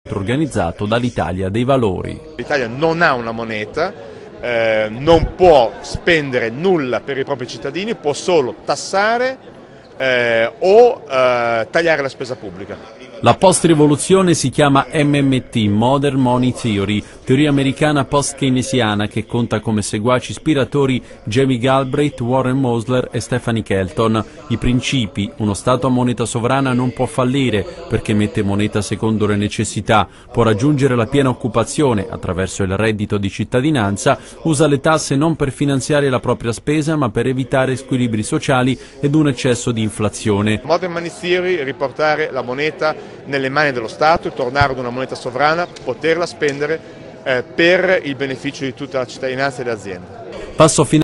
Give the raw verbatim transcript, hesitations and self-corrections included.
organizzato dall'Italia dei Valori. L'Italia non ha una moneta, eh, non può spendere nulla per i propri cittadini, può solo tassare eh, o eh, tagliare la spesa pubblica. La post-rivoluzione si chiama M M T, Modern Money Theory, teoria americana post-keynesiana che conta come seguaci ispiratori Jamie Galbraith, Warren Mosler e Stephanie Kelton. I principi: uno Stato a moneta sovrana non può fallire perché mette moneta secondo le necessità, può raggiungere la piena occupazione attraverso il reddito di cittadinanza, usa le tasse non per finanziare la propria spesa ma per evitare squilibri sociali ed un eccesso di inflazione. Modern Money Theory: riportare la moneta nelle mani dello Stato, tornare ad una moneta sovrana, poterla spendere eh, per il beneficio di tutta la cittadinanza e delle aziende. Passo